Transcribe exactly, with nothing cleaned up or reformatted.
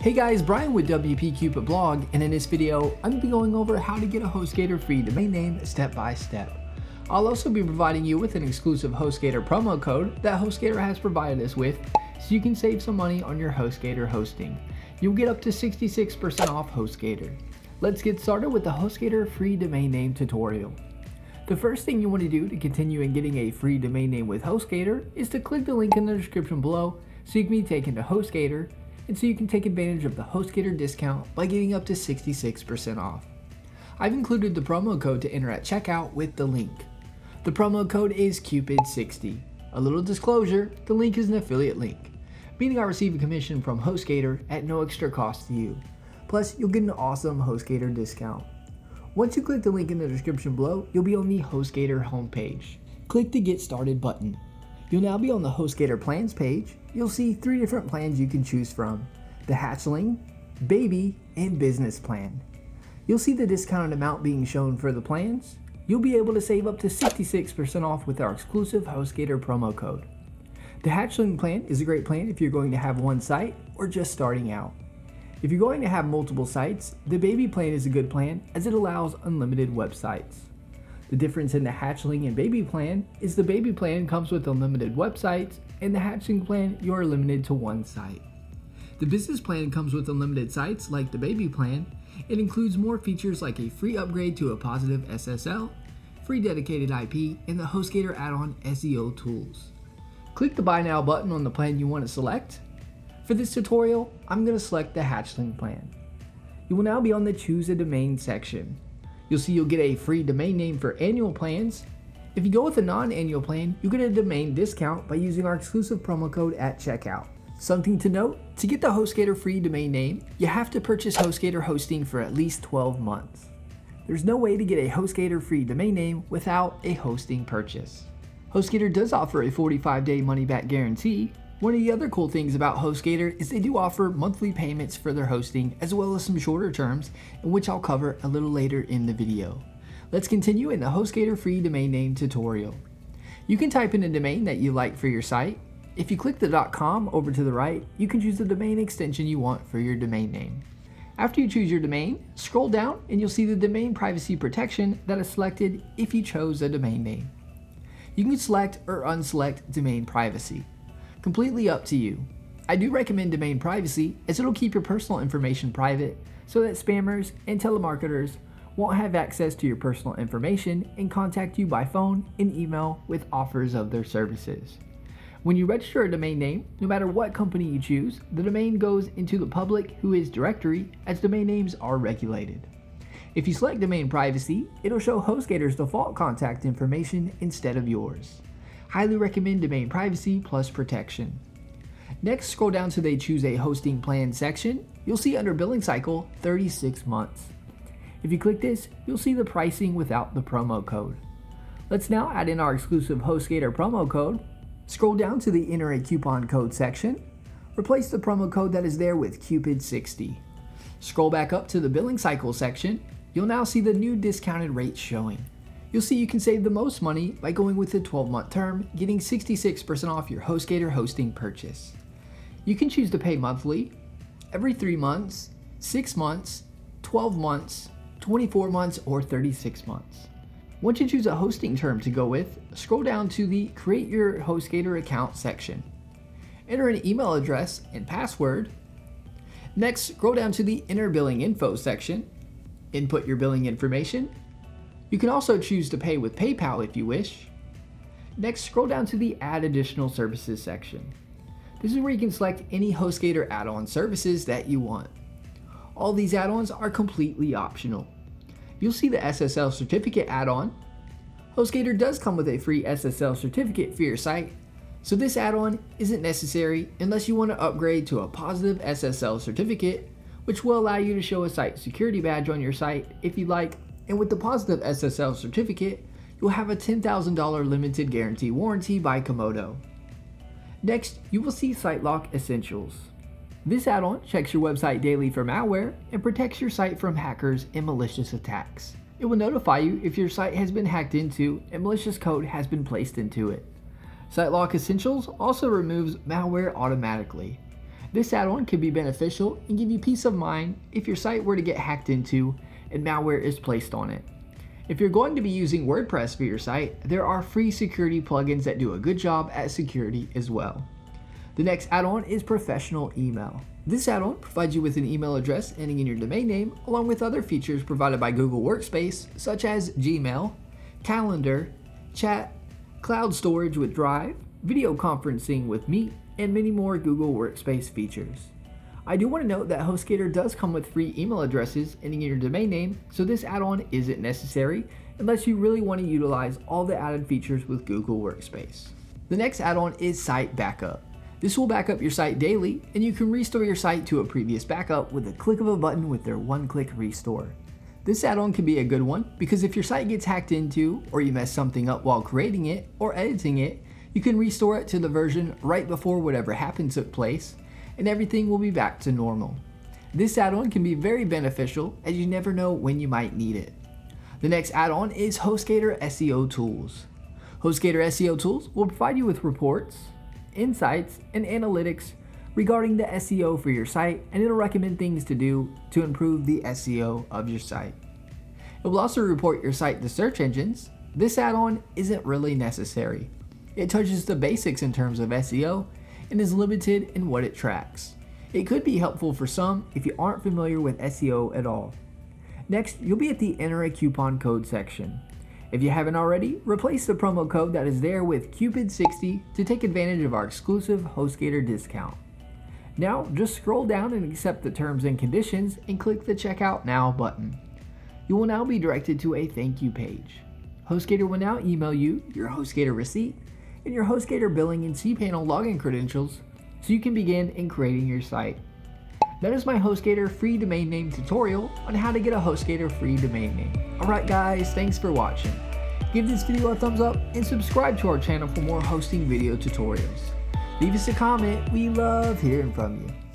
Hey guys, Brian with W P Cupid Blog, and in this video, I'm going to be going over how to get a Hostgator free domain name step by step. I'll also be providing you with an exclusive Hostgator promo code that Hostgator has provided us with, so you can save some money on your Hostgator hosting. You'll get up to sixty-six percent off Hostgator. Let's get started with the Hostgator free domain name tutorial. The first thing you want to do to continue in getting a free domain name with Hostgator is to click the link in the description below so you can be taken to Hostgator, and so you can take advantage of the Hostgator discount by getting up to sixty-six percent off. I've included the promo code to enter at checkout with the link. The promo code is Cupid sixty. A little disclosure, the link is an affiliate link, meaning I receive a commission from Hostgator at no extra cost to you. Plus, you'll get an awesome Hostgator discount. Once you click the link in the description below, you'll be on the Hostgator homepage. Click the Get Started button. You'll now be on the Hostgator plans page. You'll see three different plans you can choose from: the Hatchling, Baby, and Business plan. You'll see the discounted amount being shown for the plans. You'll be able to save up to sixty-six percent off with our exclusive Hostgator promo code. The Hatchling plan is a great plan if you're going to have one site or just starting out. If you're going to have multiple sites, the Baby plan is a good plan as it allows unlimited websites. The difference in the Hatchling and Baby plan is the Baby plan comes with unlimited websites, and the Hatchling plan you are limited to one site. The Business plan comes with unlimited sites like the Baby plan. It includes more features like a free upgrade to a positive S S L, free dedicated I P, and the Hostgator add-on S E O tools. Click the Buy Now button on the plan you want to select. For this tutorial, I'm going to select the Hatchling plan. You will now be on the Choose a Domain section. You'll see you'll get a free domain name for annual plans. If you go with a non-annual plan, you get a domain discount by using our exclusive promo code at checkout. Something to note, to get the Hostgator free domain name, you have to purchase Hostgator hosting for at least twelve months. There's no way to get a Hostgator free domain name without a hosting purchase. Hostgator does offer a forty-five day money-back guarantee. One of the other cool things about Hostgator is they do offer monthly payments for their hosting, as well as some shorter terms, which I'll cover a little later in the video. Let's continue in the Hostgator free domain name tutorial. You can type in a domain that you like for your site. If you click the .com over to the right, you can choose the domain extension you want for your domain name. After you choose your domain, scroll down and you'll see the domain privacy protection that is selected if you chose a domain name. You can select or unselect domain privacy. Completely up to you. I do recommend domain privacy as it'll keep your personal information private so that spammers and telemarketers won't have access to your personal information and contact you by phone and email with offers of their services. When you register a domain name, no matter what company you choose, the domain goes into the public whois directory as domain names are regulated. If you select domain privacy, it'll show Hostgator's default contact information instead of yours. Highly recommend domain privacy plus protection. Next, scroll down to the Choose a Hosting Plan section. You'll see under billing cycle thirty-six months. If you click this, you'll see the pricing without the promo code. Let's now add in our exclusive Hostgator promo code. Scroll down to the Enter a Coupon Code section. Replace the promo code that is there with Cupid sixty. Scroll back up to the billing cycle section. You'll now see the new discounted rates showing. You'll see you can save the most money by going with the twelve month term, getting sixty-six percent off your Hostgator hosting purchase. You can choose to pay monthly, every three months, six months, twelve months, twenty-four months, or thirty-six months. Once you choose a hosting term to go with, scroll down to the Create Your Hostgator Account section. Enter an email address and password. Next, scroll down to the Enter Billing Info section. Input your billing information. You can also choose to pay with PayPal if you wish. Next, scroll down to the Add Additional Services section. This is where you can select any Hostgator add-on services that you want. All these add-ons are completely optional. You'll see the S S L certificate add-on. Hostgator does come with a free S S L certificate for your site, so this add-on isn't necessary unless you want to upgrade to a positive S S L certificate, which will allow you to show a site security badge on your site if you like. And with the positive S S L certificate, you'll have a ten thousand dollar limited guarantee warranty by Komodo. Next, you will see SiteLock Essentials. This add-on checks your website daily for malware and protects your site from hackers and malicious attacks. It will notify you if your site has been hacked into and malicious code has been placed into it. SiteLock Essentials also removes malware automatically. This add-on can be beneficial and give you peace of mind if your site were to get hacked into and malware is placed on it. If you're going to be using WordPress for your site, there are free security plugins that do a good job at security as well. The next add-on is Professional Email. This add-on provides you with an email address ending in your domain name, along with other features provided by Google Workspace, such as Gmail, Calendar, Chat, Cloud Storage with Drive, Video Conferencing with Meet, and many more Google Workspace features. I do want to note that Hostgator does come with free email addresses ending in your domain name, so this add-on isn't necessary unless you really want to utilize all the added features with Google Workspace. The next add-on is Site Backup. This will back up your site daily, and you can restore your site to a previous backup with a click of a button with their one-click restore. This add-on can be a good one because if your site gets hacked into, or you mess something up while creating it or editing it, you can restore it to the version right before whatever happened took place, and everything will be back to normal. This add-on can be very beneficial as you never know when you might need it. The next add-on is Hostgator S E O Tools. Hostgator S E O Tools will provide you with reports, insights, and analytics regarding the S E O for your site, and it'll recommend things to do to improve the S E O of your site. It will also report your site to search engines. This add-on isn't really necessary. It touches the basics in terms of S E O and is limited in what it tracks. It could be helpful for some if you aren't familiar with S E O at all. Next, you'll be at the Enter a Coupon Code section. If you haven't already, replace the promo code that is there with Cupid sixty to take advantage of our exclusive Hostgator discount. Now, just scroll down and accept the terms and conditions and click the Checkout Now button. You will now be directed to a thank you page. Hostgator will now email you your Hostgator receipt and your Hostgator billing and cPanel login credentials so you can begin in creating your site. That is my Hostgator free domain name tutorial on how to get a Hostgator free domain name. Alright guys, thanks for watching. Give this video a thumbs up and subscribe to our channel for more hosting video tutorials. Leave us a comment, we love hearing from you.